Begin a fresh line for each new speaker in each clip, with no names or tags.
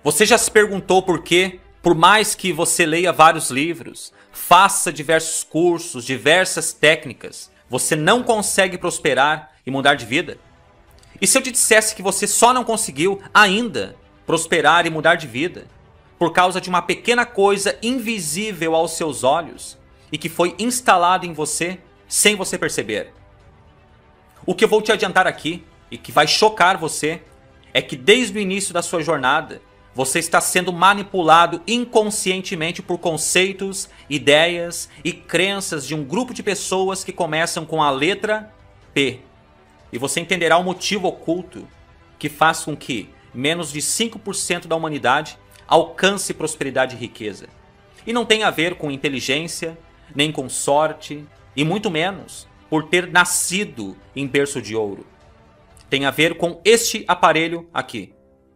Você já se perguntou por que, por mais que você leia vários livros, faça diversos cursos, diversas técnicas, você não consegue prosperar e mudar de vida? E se eu te dissesse que você só não conseguiu ainda prosperar e mudar de vida por causa de uma pequena coisa invisível aos seus olhos e que foi instalada em você sem você perceber? O que eu vou te adiantar aqui e que vai chocar você é que desde o início da sua jornada você está sendo manipulado inconscientemente por conceitos, ideias e crenças de um grupo de pessoas que começam com a letra P. E você entenderá o motivo oculto que faz com que menos de 5% da humanidade alcance prosperidade e riqueza. E não tem a ver com inteligência, nem com sorte, e muito menos por ter nascido em berço de ouro. Tem a ver com este aparelho aqui.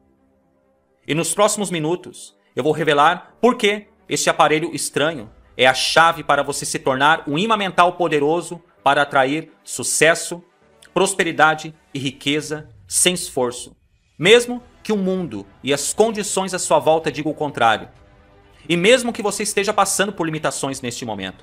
E nos próximos minutos eu vou revelar por que este aparelho estranho é a chave para você se tornar um imã mental poderoso para atrair sucesso, prosperidade e riqueza sem esforço, mesmo que o mundo e as condições à sua volta digam o contrário, e mesmo que você esteja passando por limitações neste momento.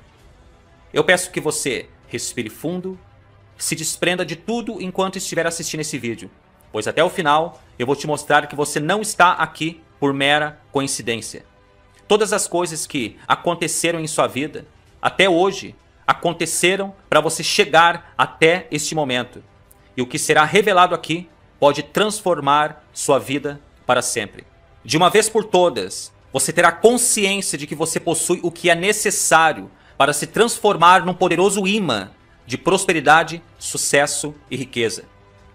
Eu peço que você respire fundo, se desprenda de tudo enquanto estiver assistindo esse vídeo, pois até o final eu vou te mostrar que você não está aqui por mera coincidência. Todas as coisas que aconteceram em sua vida, até hoje, aconteceram para você chegar até este momento. E o que será revelado aqui pode transformar sua vida para sempre. De uma vez por todas, você terá consciência de que você possui o que é necessário para se transformar num poderoso imã de prosperidade, sucesso e riqueza.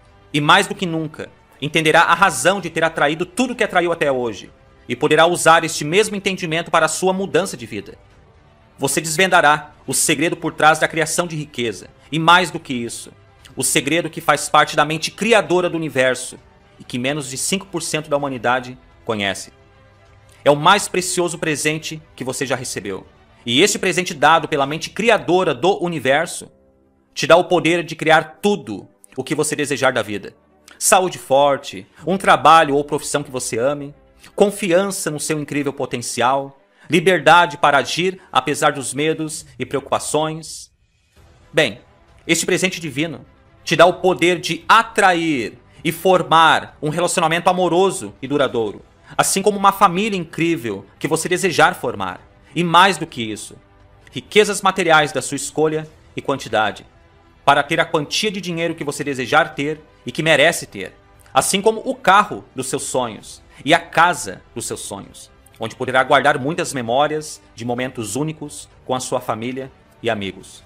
E mais do que nunca, entenderá a razão de ter atraído tudo que atraiu até hoje e poderá usar este mesmo entendimento para a sua mudança de vida. Você desvendará o segredo por trás da criação de riqueza e, mais do que isso, o segredo que faz parte da mente criadora do universo e que menos de 5% da humanidade conhece. É o mais precioso presente que você já recebeu. E este presente dado pela mente criadora do universo te dá o poder de criar tudo o que você desejar da vida. Saúde forte, um trabalho ou profissão que você ame, confiança no seu incrível potencial, liberdade para agir apesar dos medos e preocupações. Bem, este presente divino te dá o poder de atrair e formar um relacionamento amoroso e duradouro, assim como uma família incrível que você desejar formar. E mais do que isso, riquezas materiais da sua escolha e quantidade, para ter a quantia de dinheiro que você desejar ter e que merece ter, assim como o carro dos seus sonhos e a casa dos seus sonhos, onde poderá guardar muitas memórias de momentos únicos com a sua família e amigos.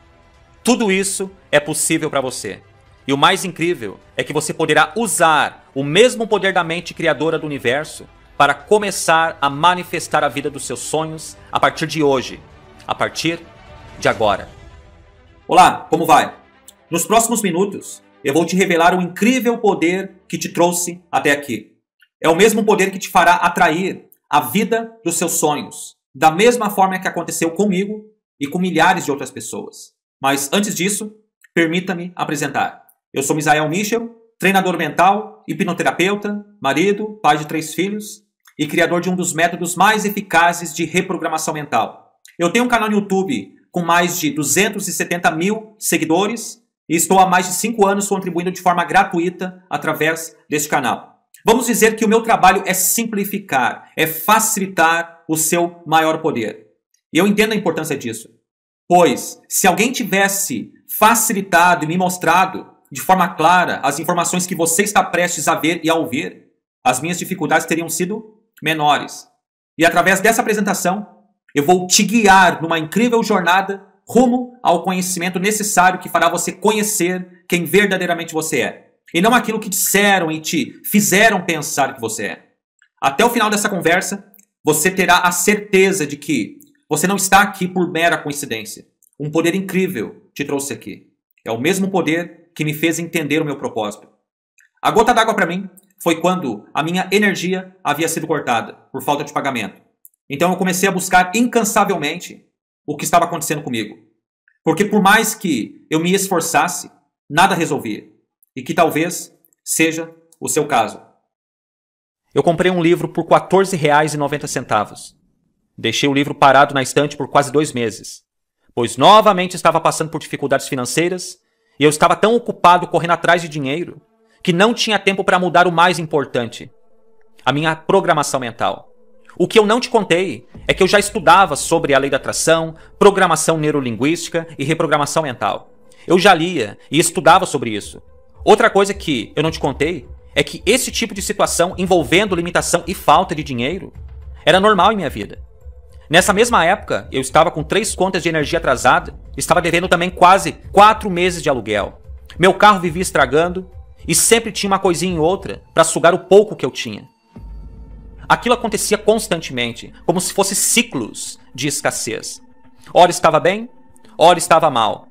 Tudo isso é possível para você. E o mais incrível é que você poderá usar o mesmo poder da mente criadora do universo para começar a manifestar a vida dos seus sonhos a partir de hoje, a partir de agora. Olá, como vai? Nos próximos minutos, eu vou te revelar o incrível poder que te trouxe até aqui. É o mesmo poder que te fará atrair a vida dos seus sonhos, da mesma forma que aconteceu comigo e com milhares de outras pessoas. Mas antes disso, permita-me apresentar. Eu sou Misael Michel, treinador mental, hipnoterapeuta, marido, pai de 3 filhos e criador de um dos métodos mais eficazes de reprogramação mental. Eu tenho um canal no YouTube com mais de 270 mil seguidores e estou há mais de 5 anos contribuindo de forma gratuita através deste canal. Vamos dizer que o meu trabalho é simplificar, é facilitar o seu maior poder. E eu entendo a importância disso, pois se alguém tivesse facilitado e me mostrado de forma clara as informações que você está prestes a ver e a ouvir, as minhas dificuldades teriam sido menores. E através dessa apresentação, eu vou te guiar numa incrível jornada rumo ao conhecimento necessário que fará você conhecer quem verdadeiramente você é. E não aquilo que disseram e te fizeram pensar que você é. Até o final dessa conversa, você terá a certeza de que você não está aqui por mera coincidência. Um poder incrível te trouxe aqui. É o mesmo poder que me fez entender o meu propósito. A gota d'água para mim foi quando a minha energia havia sido cortada por falta de pagamento. Então eu comecei a buscar incansavelmente o que estava acontecendo comigo. Porque por mais que eu me esforçasse, nada resolvia. E que talvez seja o seu caso. Eu comprei um livro por R$ 14,90. Deixei o livro parado na estante por quase 2 meses, pois novamente estava passando por dificuldades financeiras e eu estava tão ocupado correndo atrás de dinheiro que não tinha tempo para mudar o mais importante, a minha programação mental. O que eu não te contei é que eu já estudava sobre a lei da atração, programação neurolinguística e reprogramação mental. Eu já lia e estudava sobre isso. Outra coisa que eu não te contei é que esse tipo de situação envolvendo limitação e falta de dinheiro era normal em minha vida. Nessa mesma época, eu estava com 3 contas de energia atrasada, estava devendo também quase 4 meses de aluguel. Meu carro vivia estragando e sempre tinha uma coisinha em outra para sugar o pouco que eu tinha. Aquilo acontecia constantemente, como se fossem ciclos de escassez. Ora estava bem, ora estava mal.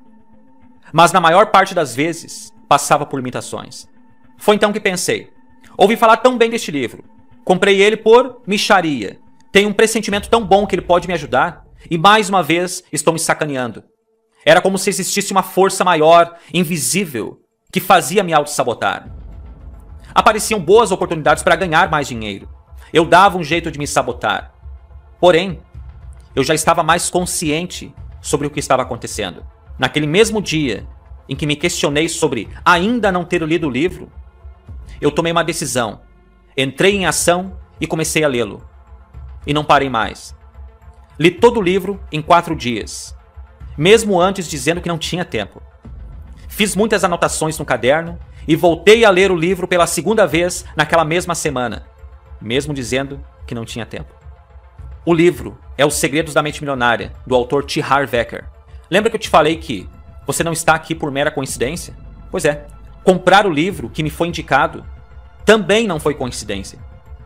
Mas na maior parte das vezes, passava por limitações. Foi então que pensei, ouvi falar tão bem deste livro, comprei ele por mixaria. Tenho um pressentimento tão bom que ele pode me ajudar e mais uma vez estou me sacaneando. Era como se existisse uma força maior, invisível, que fazia me auto-sabotar. Apareciam boas oportunidades para ganhar mais dinheiro. Eu dava um jeito de me sabotar. Porém, eu já estava mais consciente sobre o que estava acontecendo. Naquele mesmo dia em que me questionei sobre ainda não ter lido o livro, eu tomei uma decisão, entrei em ação e comecei a lê-lo. E não parei mais. Li todo o livro em 4 dias, mesmo antes dizendo que não tinha tempo. Fiz muitas anotações no caderno e voltei a ler o livro pela 2ª vez naquela mesma semana, mesmo dizendo que não tinha tempo. O livro é Os Segredos da Mente Milionária, do autor T. Harv Eker. Lembra que eu te falei que você não está aqui por mera coincidência? Pois é, comprar o livro que me foi indicado também não foi coincidência.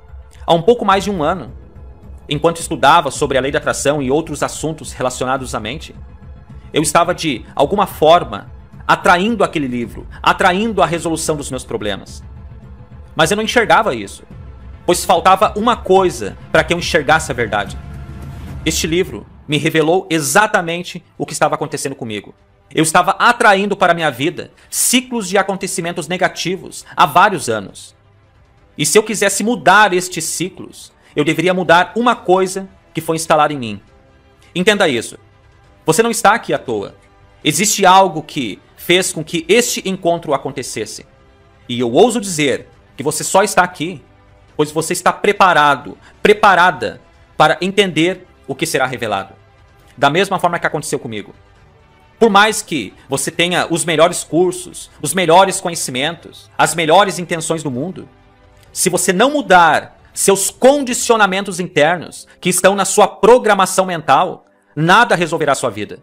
Há um pouco mais de 1 ano, enquanto estudava sobre a lei da atração e outros assuntos relacionados à mente, eu estava de alguma forma atraindo aquele livro, atraindo a resolução dos meus problemas. Mas eu não enxergava isso, pois faltava uma coisa para que eu enxergasse a verdade. Este livro me revelou exatamente o que estava acontecendo comigo. Eu estava atraindo para a minha vida ciclos de acontecimentos negativos há vários anos. E se eu quisesse mudar estes ciclos, eu deveria mudar uma coisa que foi instalada em mim. Entenda isso. Você não está aqui à toa. Existe algo que fez com que este encontro acontecesse. E eu ouso dizer que você só está aqui pois você está preparado, preparada para entender o que será revelado. Da mesma forma que aconteceu comigo. Por mais que você tenha os melhores cursos, os melhores conhecimentos, as melhores intenções do mundo, se você não mudar seus condicionamentos internos que estão na sua programação mental, nada resolverá a sua vida.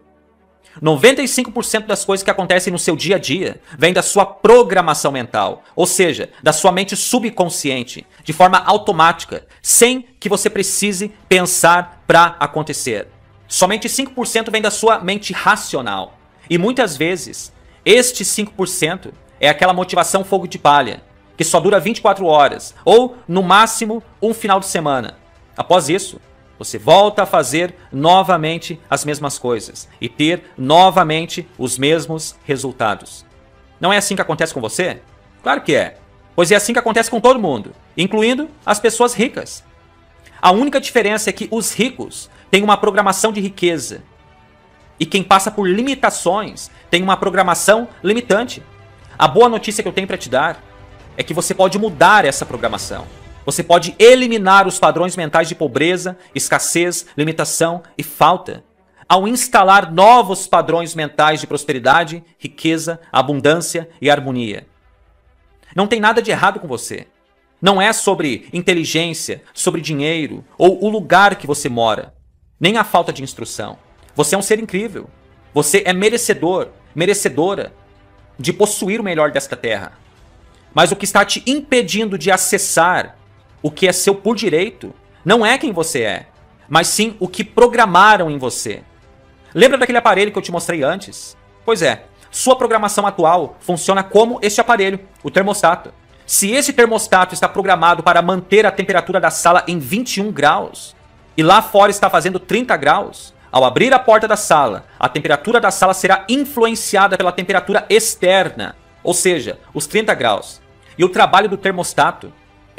95% das coisas que acontecem no seu dia a dia vem da sua programação mental, ou seja, da sua mente subconsciente, de forma automática, sem que você precise pensar para acontecer. Somente 5% vem da sua mente racional. E muitas vezes, este 5% é aquela motivação fogo de palha, que só dura 24 horas, ou no máximo um final de semana. Após isso, você volta a fazer novamente as mesmas coisas e ter novamente os mesmos resultados. Não é assim que acontece com você? Claro que é, pois é assim que acontece com todo mundo, incluindo as pessoas ricas. A única diferença é que os ricos têm uma programação de riqueza e quem passa por limitações tem uma programação limitante. A boa notícia que eu tenho para te dar é que você pode mudar essa programação. Você pode eliminar os padrões mentais de pobreza, escassez, limitação e falta, ao instalar novos padrões mentais de prosperidade, riqueza, abundância e harmonia. Não tem nada de errado com você. Não é sobre inteligência, sobre dinheiro ou o lugar que você mora, nem a falta de instrução. Você é um ser incrível. Você é merecedor, merecedora de possuir o melhor desta terra. Mas o que está te impedindo de acessar o que é seu por direito não é quem você é, mas sim o que programaram em você. Lembra daquele aparelho que eu te mostrei antes? Pois é, sua programação atual funciona como este aparelho, o termostato. Se esse termostato está programado para manter a temperatura da sala em 21 graus e lá fora está fazendo 30 graus, ao abrir a porta da sala, a temperatura da sala será influenciada pela temperatura externa, ou seja, os 30 graus. E o trabalho do termostato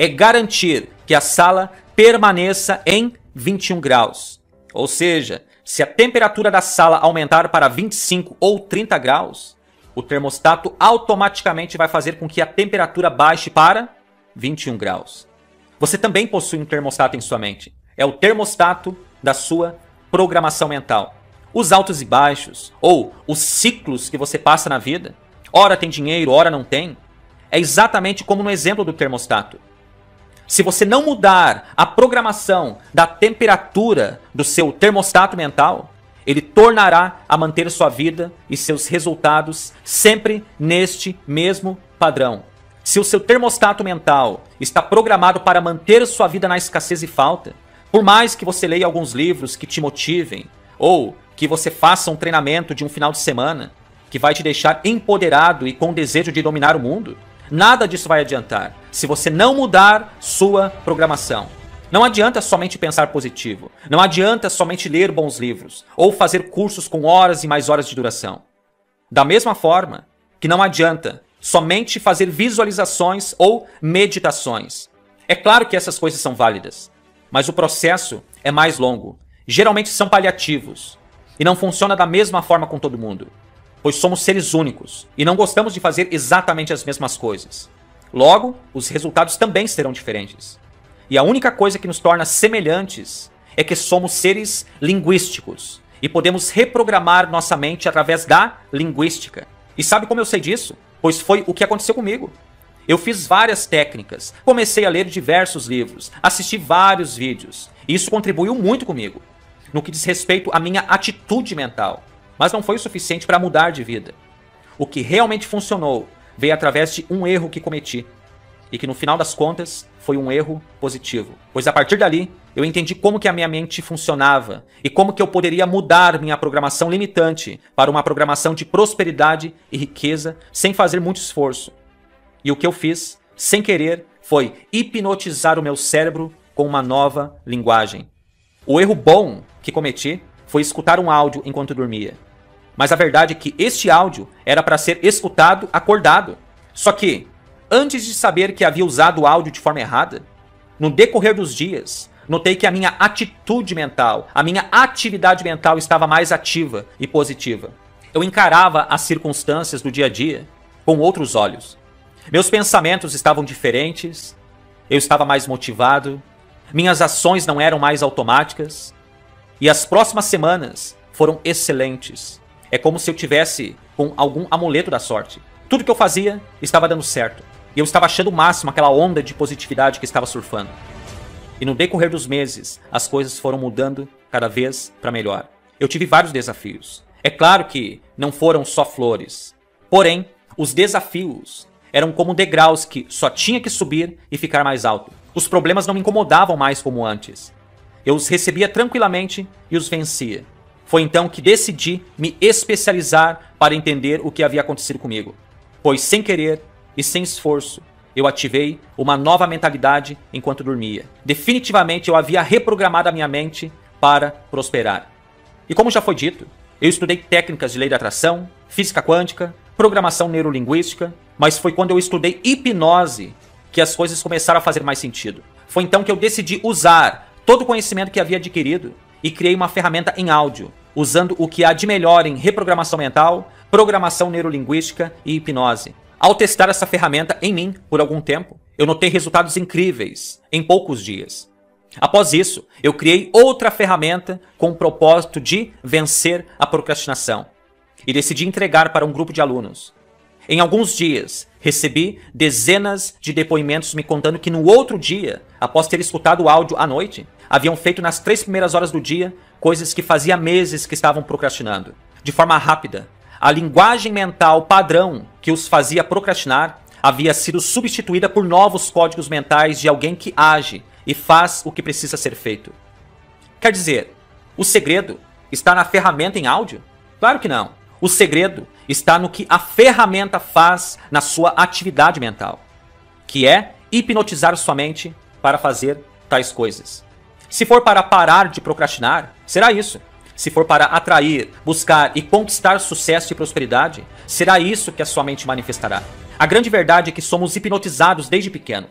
é garantir que a sala permaneça em 21 graus. Ou seja, se a temperatura da sala aumentar para 25 ou 30 graus, o termostato automaticamente vai fazer com que a temperatura baixe para 21 graus. Você também possui um termostato em sua mente. É o termostato da sua programação mental. Os altos e baixos, ou os ciclos que você passa na vida, ora tem dinheiro, ora não tem, é exatamente como no exemplo do termostato. Se você não mudar a programação da temperatura do seu termostato mental, ele tornará a manter sua vida e seus resultados sempre neste mesmo padrão. Se o seu termostato mental está programado para manter sua vida na escassez e falta, por mais que você leia alguns livros que te motivem, ou que você faça um treinamento de um final de semana que vai te deixar empoderado e com desejo de dominar o mundo, nada disso vai adiantar se você não mudar sua programação. Não adianta somente pensar positivo. Não adianta somente ler bons livros ou fazer cursos com horas e mais horas de duração. Da mesma forma que não adianta somente fazer visualizações ou meditações. É claro que essas coisas são válidas, mas o processo é mais longo. Geralmente são paliativos e não funciona da mesma forma com todo mundo, pois somos seres únicos e não gostamos de fazer exatamente as mesmas coisas. Logo, os resultados também serão diferentes. E a única coisa que nos torna semelhantes é que somos seres linguísticos e podemos reprogramar nossa mente através da linguística. E sabe como eu sei disso? Pois foi o que aconteceu comigo. Eu fiz várias técnicas, comecei a ler diversos livros, assisti vários vídeos, e isso contribuiu muito comigo, no que diz respeito à minha atitude mental. Mas não foi o suficiente para mudar de vida. O que realmente funcionou veio através de um erro que cometi, e que no final das contas foi um erro positivo. Pois a partir dali, eu entendi como que a minha mente funcionava e como que eu poderia mudar minha programação limitante para uma programação de prosperidade e riqueza sem fazer muito esforço. E o que eu fiz, sem querer, foi hipnotizar o meu cérebro com uma nova linguagem. O erro bom que cometi foi escutar um áudio enquanto dormia. Mas a verdade é que este áudio era para ser escutado acordado. Só que, antes de saber que havia usado o áudio de forma errada, no decorrer dos dias, notei que a minha atitude mental, a minha atividade mental estava mais ativa e positiva. Eu encarava as circunstâncias do dia a dia com outros olhos. Meus pensamentos estavam diferentes, eu estava mais motivado, minhas ações não eram mais automáticas, e as próximas semanas foram excelentes. É como se eu tivesse com algum amuleto da sorte. Tudo que eu fazia estava dando certo. E eu estava achando o máximo aquela onda de positividade que estava surfando. E no decorrer dos meses, as coisas foram mudando cada vez para melhor. Eu tive vários desafios. É claro que não foram só flores. Porém, os desafios eram como degraus que só tinha que subir e ficar mais alto. Os problemas não me incomodavam mais como antes. Eu os recebia tranquilamente e os vencia. Foi então que decidi me especializar para entender o que havia acontecido comigo. Pois sem querer e sem esforço, eu ativei uma nova mentalidade enquanto dormia. Definitivamente eu havia reprogramado a minha mente para prosperar. E como já foi dito, eu estudei técnicas de lei da atração, física quântica, programação neurolinguística, mas foi quando eu estudei hipnose que as coisas começaram a fazer mais sentido. Foi então que eu decidi usar todo o conhecimento que havia adquirido e criei uma ferramenta em áudio, usando o que há de melhor em reprogramação mental, programação neurolinguística e hipnose. Ao testar essa ferramenta em mim por algum tempo, eu notei resultados incríveis em poucos dias. Após isso, eu criei outra ferramenta com o propósito de vencer a procrastinação e decidi entregar para um grupo de alunos. Em alguns dias, recebi dezenas de depoimentos me contando que no outro dia, após ter escutado o áudio à noite, haviam feito nas 3 primeiras horas do dia coisas que fazia meses que estavam procrastinando. De forma rápida, a linguagem mental padrão que os fazia procrastinar havia sido substituída por novos códigos mentais de alguém que age e faz o que precisa ser feito. Quer dizer, o segredo está na ferramenta em áudio? Claro que não. O segredo está no que a ferramenta faz na sua atividade mental, que é hipnotizar sua mente para fazer tais coisas. Se for para parar de procrastinar, será isso. Se for para atrair, buscar e conquistar sucesso e prosperidade, será isso que a sua mente manifestará. A grande verdade é que somos hipnotizados desde pequenos.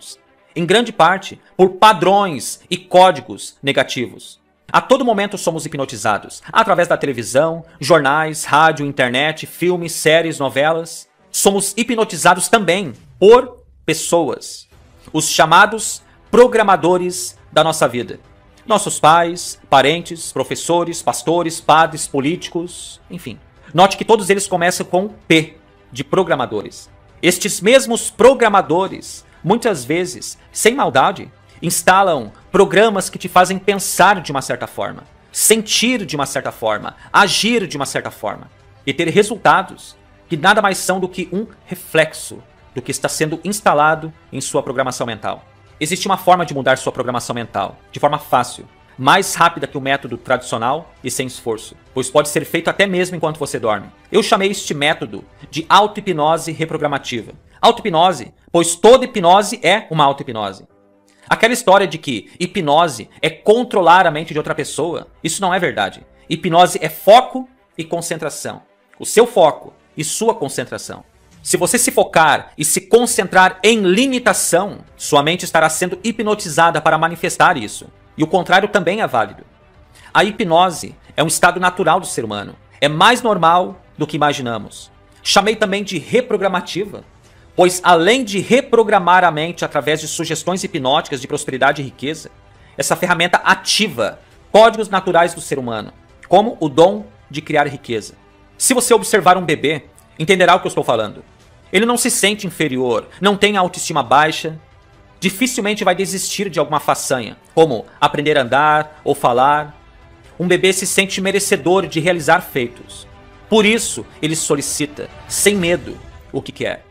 em grande parte por padrões e códigos negativos. A todo momento somos hipnotizados, através da televisão, jornais, rádio, internet, filmes, séries, novelas. Somos hipnotizados também por pessoas, os chamados programadores da nossa vida. Nossos pais, parentes, professores, pastores, padres, políticos, enfim. Note que todos eles começam com P, de programadores. Estes mesmos programadores, muitas vezes, sem maldade, instalam programas que te fazem pensar de uma certa forma, sentir de uma certa forma, agir de uma certa forma e ter resultados que nada mais são do que um reflexo do que está sendo instalado em sua programação mental. Existe uma forma de mudar sua programação mental, de forma fácil, mais rápida que o método tradicional e sem esforço, pois pode ser feito até mesmo enquanto você dorme. Eu chamei este método de auto-hipnose reprogramativa. Auto-hipnose, pois toda hipnose é uma auto-hipnose. Aquela história de que hipnose é controlar a mente de outra pessoa, isso não é verdade. Hipnose é foco e concentração. O seu foco e sua concentração. Se você se focar e se concentrar em limitação, sua mente estará sendo hipnotizada para manifestar isso. E o contrário também é válido. A hipnose é um estado natural do ser humano. É mais normal do que imaginamos. Chamei também de reprogramativa, pois além de reprogramar a mente através de sugestões hipnóticas de prosperidade e riqueza, essa ferramenta ativa códigos naturais do ser humano, como o dom de criar riqueza. Se você observar um bebê, entenderá o que eu estou falando. Ele não se sente inferior, não tem autoestima baixa, dificilmente vai desistir de alguma façanha, como aprender a andar ou falar. Um bebê se sente merecedor de realizar feitos. Por isso, ele solicita, sem medo, o que quer.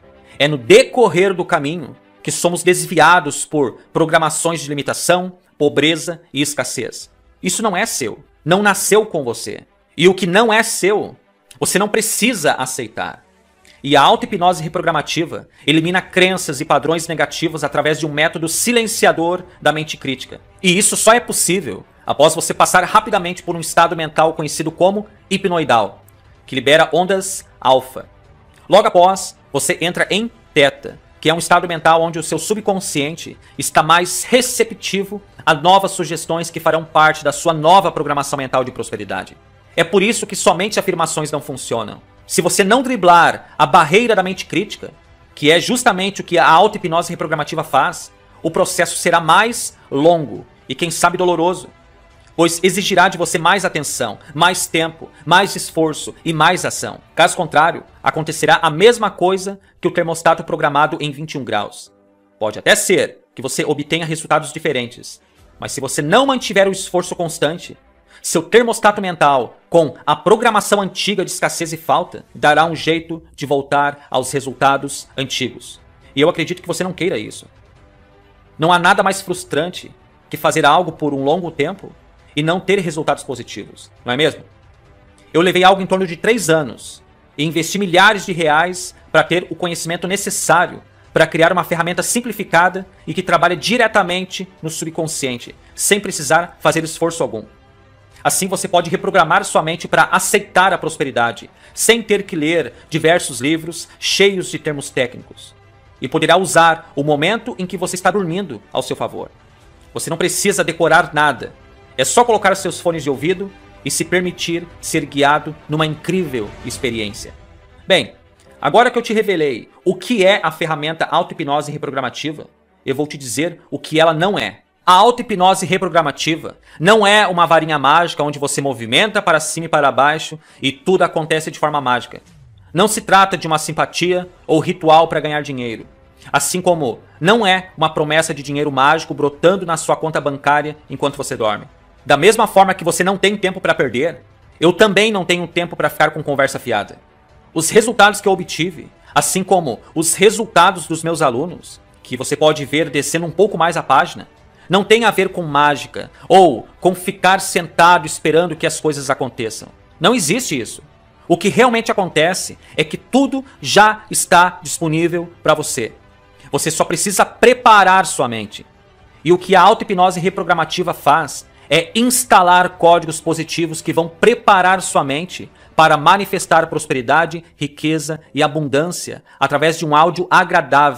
É no decorrer do caminho que somos desviados por programações de limitação, pobreza e escassez. Isso não é seu, não nasceu com você. E o que não é seu, você não precisa aceitar. E a auto-hipnose reprogramativa elimina crenças e padrões negativos através de um método silenciador da mente crítica. E isso só é possível após você passar rapidamente por um estado mental conhecido como hipnoidal, que libera ondas alfa. Logo após, você entra em teta, que é um estado mental onde o seu subconsciente está mais receptivo a novas sugestões que farão parte da sua nova programação mental de prosperidade. É por isso que somente afirmações não funcionam. Se você não driblar a barreira da mente crítica, que é justamente o que a auto-hipnose reprogramativa faz, o processo será mais longo e, quem sabe, doloroso, pois exigirá de você mais atenção, mais tempo, mais esforço e mais ação. Caso contrário, acontecerá a mesma coisa que o termostato programado em 21 graus. Pode até ser que você obtenha resultados diferentes, mas se você não mantiver o esforço constante, seu termostato mental, com a programação antiga de escassez e falta, dará um jeito de voltar aos resultados antigos. E eu acredito que você não queira isso. Não há nada mais frustrante que fazer algo por um longo tempo e não ter resultados positivos, não é mesmo? Eu levei algo em torno de 3 anos e investi milhares de reais para ter o conhecimento necessário para criar uma ferramenta simplificada e que trabalhe diretamente no subconsciente, sem precisar fazer esforço algum. Assim você pode reprogramar sua mente para aceitar a prosperidade, sem ter que ler diversos livros cheios de termos técnicos. E poderá usar o momento em que você está dormindo ao seu favor. Você não precisa decorar nada. É só colocar seus fones de ouvido e se permitir ser guiado numa incrível experiência. Bem, agora que eu te revelei o que é a ferramenta auto-hipnose reprogramativa, eu vou te dizer o que ela não é. A auto-hipnose reprogramativa não é uma varinha mágica onde você movimenta para cima e para baixo e tudo acontece de forma mágica. Não se trata de uma simpatia ou ritual para ganhar dinheiro. Assim como não é uma promessa de dinheiro mágico brotando na sua conta bancária enquanto você dorme. Da mesma forma que você não tem tempo para perder, eu também não tenho tempo para ficar com conversa fiada. Os resultados que eu obtive, assim como os resultados dos meus alunos, que você pode ver descendo um pouco mais a página, não tem a ver com mágica ou com ficar sentado esperando que as coisas aconteçam. Não existe isso. O que realmente acontece é que tudo já está disponível para você. Você só precisa preparar sua mente. E o que a auto-hipnose reprogramativa faz é instalar códigos positivos que vão preparar sua mente para manifestar prosperidade, riqueza e abundância através de um áudio agradável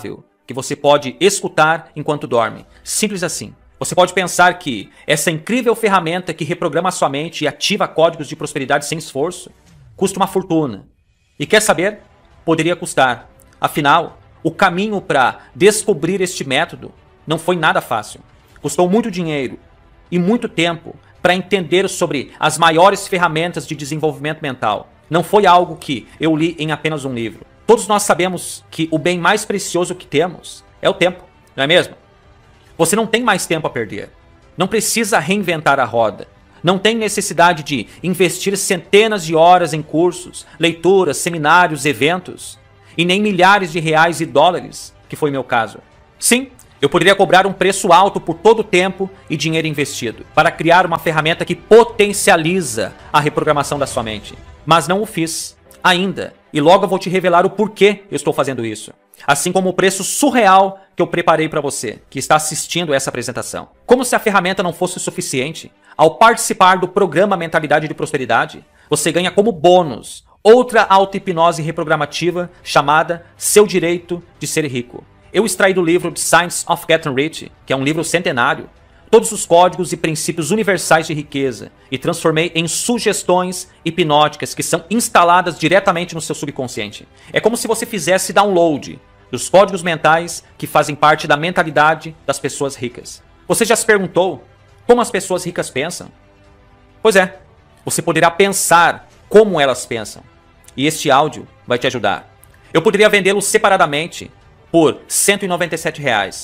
que você pode escutar enquanto dorme. Simples assim. Você pode pensar que essa incrível ferramenta que reprograma a sua mente e ativa códigos de prosperidade sem esforço custa uma fortuna. E quer saber? Poderia custar. Afinal, o caminho para descobrir este método não foi nada fácil. Custou muito dinheiro e muito tempo para entender sobre as maiores ferramentas de desenvolvimento mental. Não foi algo que eu li em apenas um livro. Todos nós sabemos que o bem mais precioso que temos é o tempo, não é mesmo? Você não tem mais tempo a perder. Não precisa reinventar a roda. Não tem necessidade de investir centenas de horas em cursos, leituras, seminários, eventos, e nem milhares de reais e dólares, que foi meu caso. Sim, eu poderia cobrar um preço alto por todo o tempo e dinheiro investido, para criar uma ferramenta que potencializa a reprogramação da sua mente. Mas não o fiz ainda, e logo eu vou te revelar o porquê eu estou fazendo isso. Assim como o preço surreal que eu preparei para você, que está assistindo essa apresentação. Como se a ferramenta não fosse suficiente, ao participar do programa Mentalidade de Prosperidade, você ganha como bônus outra auto-hipnose reprogramativa chamada Seu Direito de Ser Rico. Eu extraí do livro The Science of Getting Rich, que é um livro centenário, todos os códigos e princípios universais de riqueza e transformei em sugestões hipnóticas que são instaladas diretamente no seu subconsciente. É como se você fizesse download dos códigos mentais que fazem parte da mentalidade das pessoas ricas. Você já se perguntou como as pessoas ricas pensam? Pois é, você poderá pensar como elas pensam. E este áudio vai te ajudar. Eu poderia vendê-lo separadamente por R$ 197,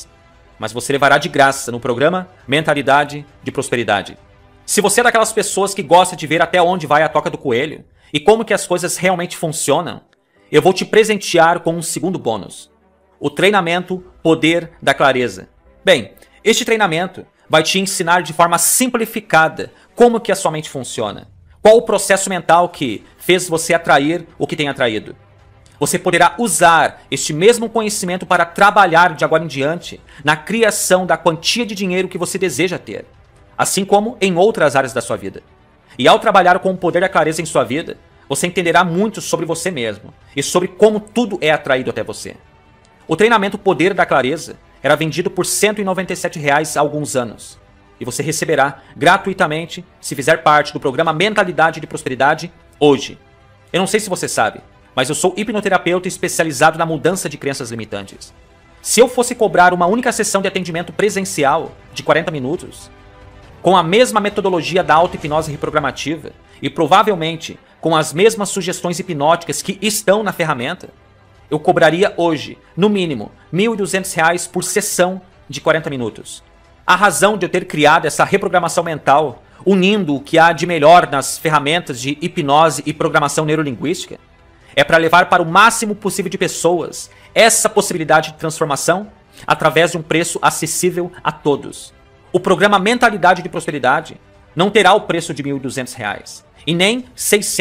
mas você levará de graça no programa Mentalidade de Prosperidade. Se você é daquelas pessoas que gosta de ver até onde vai a toca do coelho e como que as coisas realmente funcionam, eu vou te presentear com um segundo bônus. O treinamento Poder da Clareza. Bem, este treinamento vai te ensinar de forma simplificada como que a sua mente funciona. Qual o processo mental que fez você atrair o que tem atraído. Você poderá usar este mesmo conhecimento para trabalhar de agora em diante na criação da quantia de dinheiro que você deseja ter, assim como em outras áreas da sua vida. E ao trabalhar com o poder da clareza em sua vida, você entenderá muito sobre você mesmo e sobre como tudo é atraído até você. O treinamento Poder da Clareza era vendido por R$ 197 há alguns anos. E você receberá gratuitamente se fizer parte do programa Mentalidade de Prosperidade hoje. Eu não sei se você sabe, mas eu sou hipnoterapeuta especializado na mudança de crenças limitantes. Se eu fosse cobrar uma única sessão de atendimento presencial de 40 minutos, com a mesma metodologia da auto-hipnose reprogramativa e provavelmente com as mesmas sugestões hipnóticas que estão na ferramenta, eu cobraria hoje, no mínimo, R$ 1.200 por sessão de 40 minutos. A razão de eu ter criado essa reprogramação mental, unindo o que há de melhor nas ferramentas de hipnose e programação neurolinguística, é para levar para o máximo possível de pessoas essa possibilidade de transformação através de um preço acessível a todos. O programa Mentalidade de Prosperidade não terá o preço de R$ 1.200 e nem R$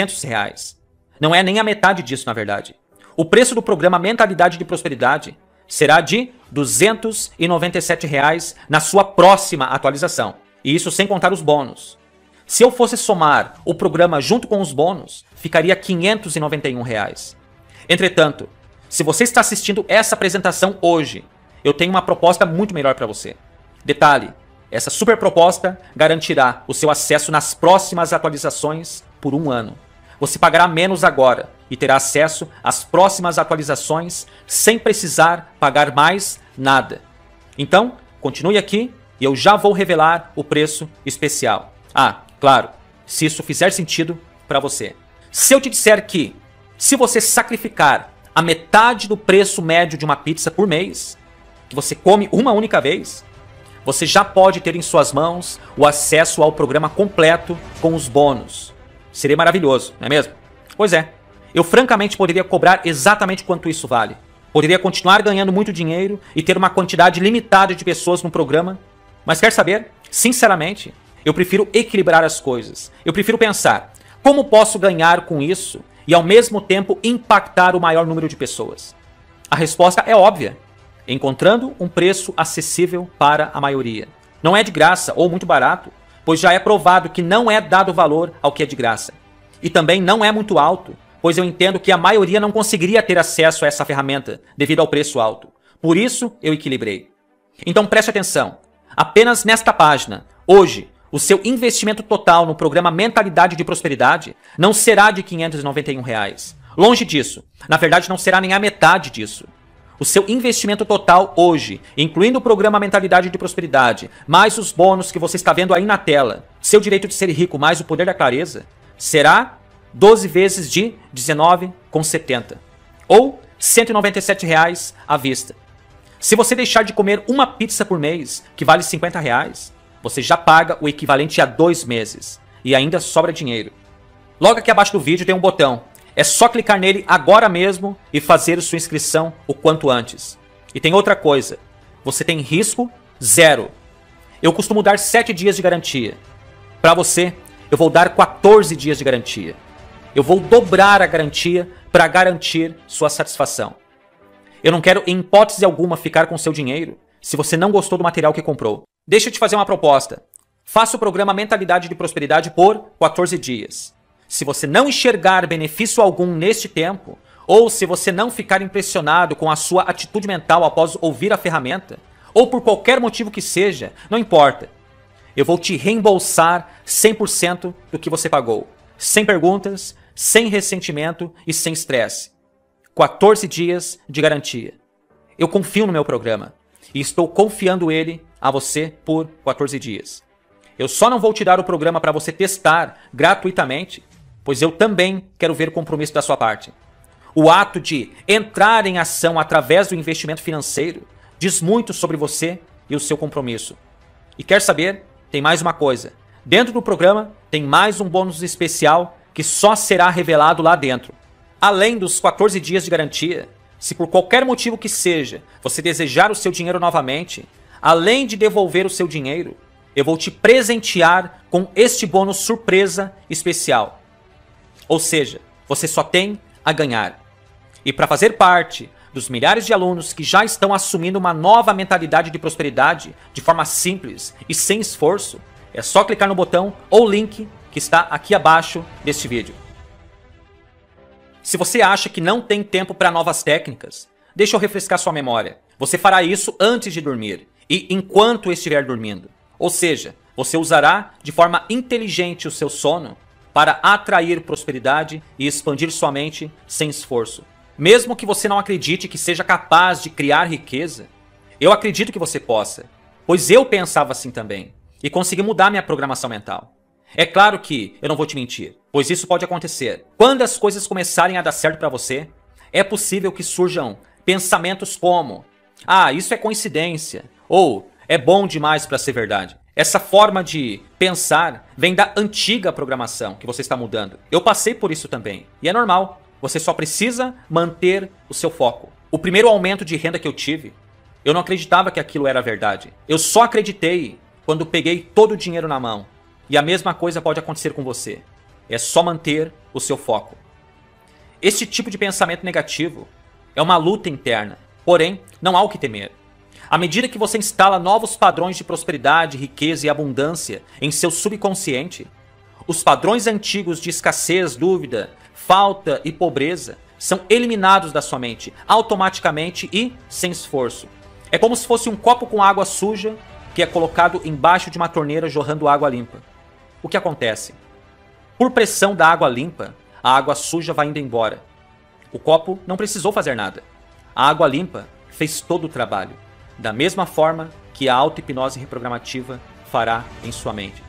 600. Não é nem a metade disso, na verdade. O preço do programa Mentalidade de Prosperidade será de R$ 297 na sua próxima atualização. E isso sem contar os bônus. Se eu fosse somar o programa junto com os bônus, ficaria R$ 591. Entretanto, se você está assistindo essa apresentação hoje, eu tenho uma proposta muito melhor para você. Detalhe, essa super proposta garantirá o seu acesso nas próximas atualizações por 1 ano. Você pagará menos agora e terá acesso às próximas atualizações sem precisar pagar mais nada. Então, continue aqui e eu já vou revelar o preço especial. Ah, claro, se isso fizer sentido para você. Se eu te disser que, se você sacrificar a metade do preço médio de uma pizza por mês, que você come uma única vez, você já pode ter em suas mãos o acesso ao programa completo com os bônus. Seria maravilhoso, não é mesmo? Pois é, eu francamente poderia cobrar exatamente quanto isso vale. Poderia continuar ganhando muito dinheiro e ter uma quantidade limitada de pessoas no programa. Mas quer saber? Sinceramente, eu prefiro equilibrar as coisas. Eu prefiro pensar, como posso ganhar com isso e ao mesmo tempo impactar o maior número de pessoas? A resposta é óbvia. Encontrando um preço acessível para a maioria. Não é de graça ou muito barato, pois já é provado que não é dado valor ao que é de graça. E também não é muito alto, pois eu entendo que a maioria não conseguiria ter acesso a essa ferramenta devido ao preço alto. Por isso eu equilibrei. Então preste atenção. Apenas nesta página, hoje, o seu investimento total no programa Mentalidade de Prosperidade não será de R$ 591. Longe disso. Na verdade, não será nem a metade disso. O seu investimento total hoje, incluindo o programa Mentalidade de Prosperidade, mais os bônus que você está vendo aí na tela, seu direito de ser rico mais o poder da clareza, será 12 vezes de R$ 19,70. Ou R$ 197 à vista. Se você deixar de comer uma pizza por mês, que vale R$ 50, você já paga o equivalente a 2 meses. E ainda sobra dinheiro. Logo aqui abaixo do vídeo tem um botão. É só clicar nele agora mesmo e fazer sua inscrição o quanto antes. E tem outra coisa. Você tem risco zero. Eu costumo dar 7 dias de garantia. Para você, eu vou dar 14 dias de garantia. Eu vou dobrar a garantia para garantir sua satisfação. Eu não quero, em hipótese alguma, ficar com seu dinheiro se você não gostou do material que comprou. Deixa eu te fazer uma proposta. Faça o programa Mentalidade de Prosperidade por 14 dias. Se você não enxergar benefício algum neste tempo, ou se você não ficar impressionado com a sua atitude mental após ouvir a ferramenta, ou por qualquer motivo que seja, não importa. Eu vou te reembolsar 100% do que você pagou. Sem perguntas, sem ressentimento e sem estresse. 14 dias de garantia. Eu confio no meu programa e estou confiando ele a você por 14 dias. Eu só não vou te dar o programa para você testar gratuitamente, pois eu também quero ver o compromisso da sua parte. O ato de entrar em ação através do investimento financeiro diz muito sobre você e o seu compromisso. E quer saber? Tem mais uma coisa. Dentro do programa tem mais um bônus especial que só será revelado lá dentro. Além dos 14 dias de garantia, se por qualquer motivo que seja você desejar o seu dinheiro novamente, além de devolver o seu dinheiro, eu vou te presentear com este bônus surpresa especial. Ou seja, você só tem a ganhar. E para fazer parte dos milhares de alunos que já estão assumindo uma nova mentalidade de prosperidade de forma simples e sem esforço, é só clicar no botão ou link que está aqui abaixo deste vídeo. Se você acha que não tem tempo para novas técnicas, deixa eu refrescar sua memória. Você fará isso antes de dormir e enquanto estiver dormindo. Ou seja, você usará de forma inteligente o seu sono para atrair prosperidade e expandir sua mente sem esforço. Mesmo que você não acredite que seja capaz de criar riqueza, eu acredito que você possa, pois eu pensava assim também e consegui mudar minha programação mental. É claro que eu não vou te mentir, pois isso pode acontecer. Quando as coisas começarem a dar certo para você, é possível que surjam pensamentos como: ah, isso é coincidência, ou é bom demais para ser verdade. Essa forma de pensar vem da antiga programação que você está mudando. Eu passei por isso também, e é normal. Você só precisa manter o seu foco. O primeiro aumento de renda que eu tive, eu não acreditava que aquilo era verdade. Eu só acreditei quando peguei todo o dinheiro na mão. E a mesma coisa pode acontecer com você. É só manter o seu foco. Este tipo de pensamento negativo é uma luta interna. Porém, não há o que temer. À medida que você instala novos padrões de prosperidade, riqueza e abundância em seu subconsciente, os padrões antigos de escassez, dúvida, falta e pobreza são eliminados da sua mente, automaticamente e sem esforço. É como se fosse um copo com água suja que é colocado embaixo de uma torneira jorrando água limpa. O que acontece? Por pressão da água limpa, a água suja vai indo embora. O copo não precisou fazer nada. A água limpa fez todo o trabalho, da mesma forma que a auto-hipnose reprogramativa fará em sua mente.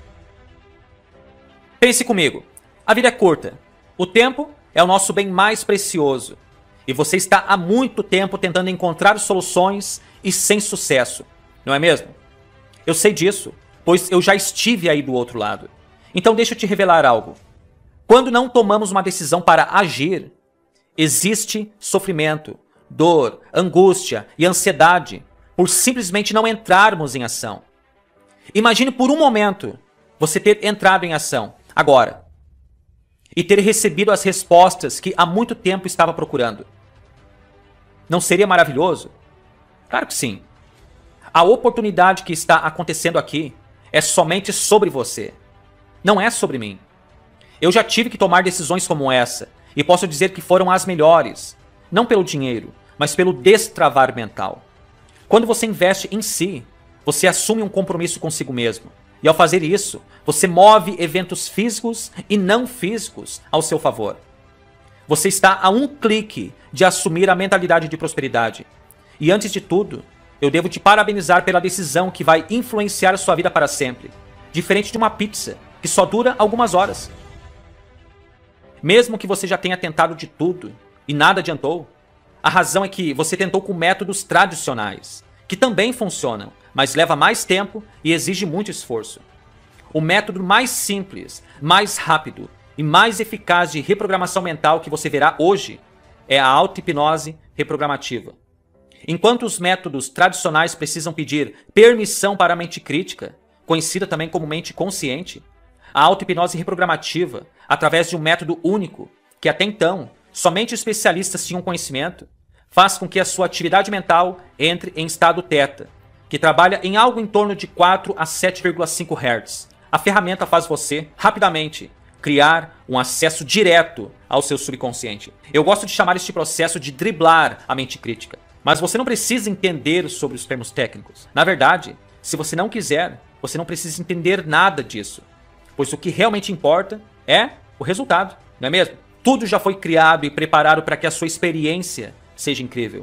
Pense comigo, a vida é curta, o tempo é o nosso bem mais precioso, e você está há muito tempo tentando encontrar soluções e sem sucesso, não é mesmo? Eu sei disso, pois eu já estive aí do outro lado. Então deixa eu te revelar algo. Quando não tomamos uma decisão para agir, existe sofrimento, dor, angústia e ansiedade por simplesmente não entrarmos em ação. Imagine por um momento você ter entrado em ação, agora, e ter recebido as respostas que há muito tempo estava procurando. Não seria maravilhoso? Claro que sim. A oportunidade que está acontecendo aqui é somente sobre você. Não é sobre mim. Eu já tive que tomar decisões como essa e posso dizer que foram as melhores. Não pelo dinheiro, mas pelo destravar mental. Quando você investe em si, você assume um compromisso consigo mesmo. E ao fazer isso, você move eventos físicos e não físicos ao seu favor. Você está a um clique de assumir a mentalidade de prosperidade. E antes de tudo, eu devo te parabenizar pela decisão que vai influenciar sua vida para sempre. Diferente de uma pizza, que só dura algumas horas. Mesmo que você já tenha tentado de tudo e nada adiantou, a razão é que você tentou com métodos tradicionais, que também funcionam, mas leva mais tempo e exige muito esforço. O método mais simples, mais rápido e mais eficaz de reprogramação mental que você verá hoje é a auto-hipnose reprogramativa. Enquanto os métodos tradicionais precisam pedir permissão para a mente crítica, conhecida também como mente consciente, a auto-hipnose reprogramativa, através de um método único, que até então somente especialistas tinham conhecimento, faz com que a sua atividade mental entre em estado θ, que trabalha em algo em torno de 4 a 7,5 Hz. A ferramenta faz você, rapidamente, criar um acesso direto ao seu subconsciente. Eu gosto de chamar este processo de driblar a mente crítica. Mas você não precisa entender sobre os termos técnicos. Na verdade, se você não quiser, você não precisa entender nada disso. Pois o que realmente importa é o resultado, não é mesmo? Tudo já foi criado e preparado para que a sua experiência seja incrível.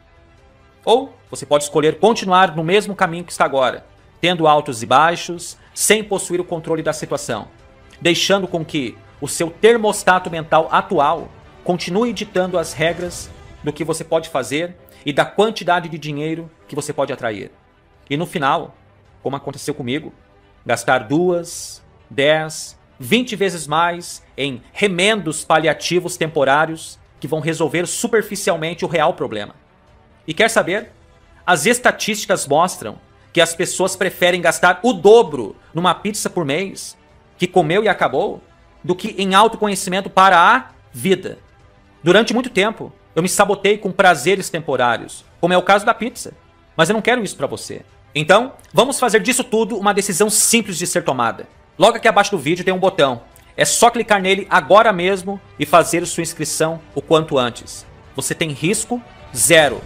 Ou você pode escolher continuar no mesmo caminho que está agora, tendo altos e baixos, sem possuir o controle da situação, deixando com que o seu termostato mental atual continue ditando as regras do que você pode fazer e da quantidade de dinheiro que você pode atrair. E no final, como aconteceu comigo, gastar 2, 10, 20 vezes mais em remendos paliativos temporários que vão resolver superficialmente o real problema. E quer saber? As estatísticas mostram que as pessoas preferem gastar o dobro numa pizza por mês, que comeu e acabou, do que em autoconhecimento para a vida. Durante muito tempo, eu me sabotei com prazeres temporários, como é o caso da pizza. Mas eu não quero isso para você. Então, vamos fazer disso tudo uma decisão simples de ser tomada. Logo aqui abaixo do vídeo tem um botão. É só clicar nele agora mesmo e fazer sua inscrição o quanto antes. Você tem risco zero.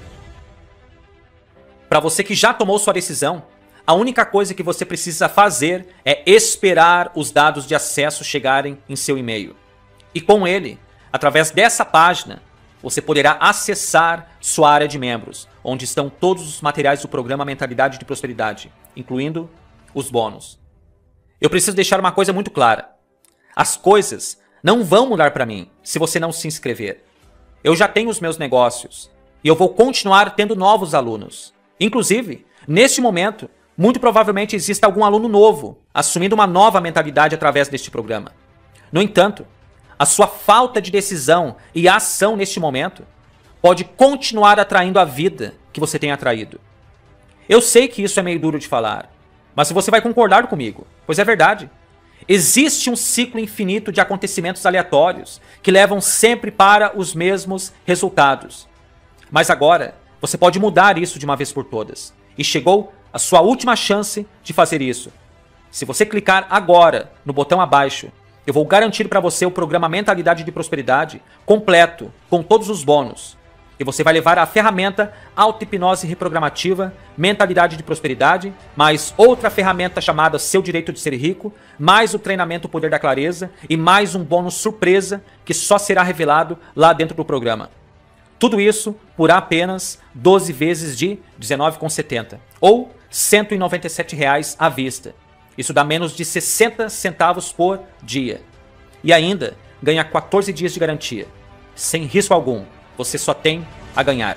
Para você que já tomou sua decisão, a única coisa que você precisa fazer é esperar os dados de acesso chegarem em seu e-mail. E com ele, através dessa página, você poderá acessar sua área de membros, onde estão todos os materiais do programa Mentalidade de Prosperidade, incluindo os bônus. Eu preciso deixar uma coisa muito clara. As coisas não vão mudar para mim se você não se inscrever. Eu já tenho os meus negócios e eu vou continuar tendo novos alunos. Inclusive, neste momento, muito provavelmente exista algum aluno novo, assumindo uma nova mentalidade através deste programa. No entanto, a sua falta de decisão e ação neste momento pode continuar atraindo a vida que você tem atraído. Eu sei que isso é meio duro de falar, mas você vai concordar comigo, pois é verdade. Existe um ciclo infinito de acontecimentos aleatórios que levam sempre para os mesmos resultados. Mas agora, você pode mudar isso de uma vez por todas. E chegou a sua última chance de fazer isso. Se você clicar agora no botão abaixo, eu vou garantir para você o programa Mentalidade de Prosperidade completo, com todos os bônus. E você vai levar a ferramenta Auto-Hipnose Reprogramativa, Mentalidade de Prosperidade, mais outra ferramenta chamada Seu Direito de Ser Rico, mais o treinamento Poder da Clareza e mais um bônus surpresa que só será revelado lá dentro do programa. Tudo isso por apenas 12 vezes de R$19,70 ou R$ 197 à vista. Isso dá menos de 60 centavos por dia. E ainda ganha 14 dias de garantia. Sem risco algum. Você só tem a ganhar.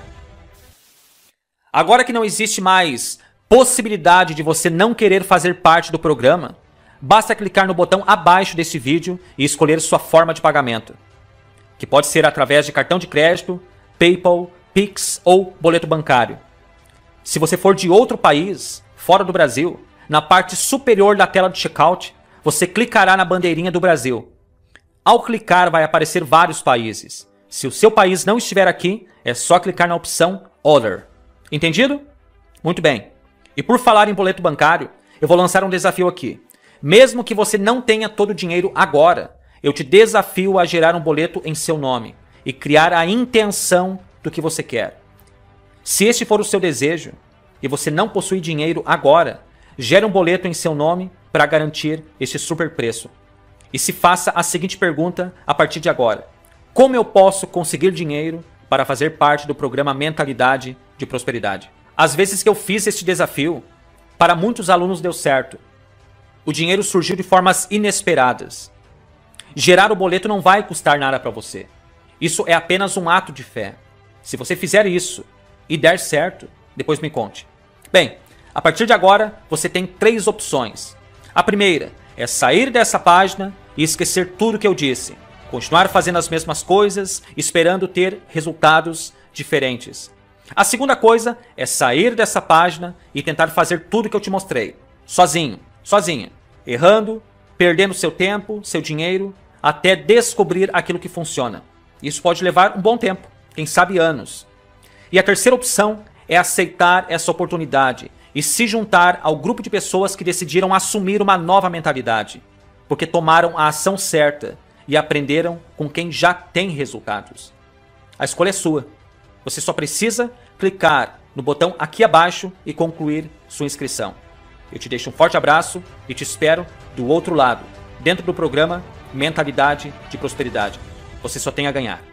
Agora que não existe mais possibilidade de você não querer fazer parte do programa, basta clicar no botão abaixo desse vídeo e escolher sua forma de pagamento. Que pode ser através de cartão de crédito, PayPal, Pix ou boleto bancário. Se você for de outro país, fora do Brasil, na parte superior da tela de checkout, você clicará na bandeirinha do Brasil. Ao clicar, vai aparecer vários países. Se o seu país não estiver aqui, é só clicar na opção Other. Entendido? Muito bem. E por falar em boleto bancário, eu vou lançar um desafio aqui. Mesmo que você não tenha todo o dinheiro agora, eu te desafio a gerar um boleto em seu nome e criar a intenção do que você quer. Se este for o seu desejo, e você não possui dinheiro agora, gere um boleto em seu nome para garantir este super preço. E se faça a seguinte pergunta a partir de agora: como eu posso conseguir dinheiro para fazer parte do programa Mentalidade de Prosperidade? Às vezes que eu fiz este desafio, para muitos alunos deu certo. O dinheiro surgiu de formas inesperadas. Gerar o boleto não vai custar nada para você. Isso é apenas um ato de fé. Se você fizer isso e der certo, depois me conte. Bem, a partir de agora, você tem 3 opções. A primeira é sair dessa página e esquecer tudo que eu disse. Continuar fazendo as mesmas coisas, esperando ter resultados diferentes. A segunda coisa é sair dessa página e tentar fazer tudo que eu te mostrei. Sozinho, sozinha. Errando, perdendo seu tempo, seu dinheiro, até descobrir aquilo que funciona. Isso pode levar um bom tempo, quem sabe anos. E a terceira opção é aceitar essa oportunidade e se juntar ao grupo de pessoas que decidiram assumir uma nova mentalidade, porque tomaram a ação certa e aprenderam com quem já tem resultados. A escolha é sua. Você só precisa clicar no botão aqui abaixo e concluir sua inscrição. Eu te deixo um forte abraço e te espero do outro lado, dentro do programa Mentalidade de Prosperidade. Você só tem a ganhar.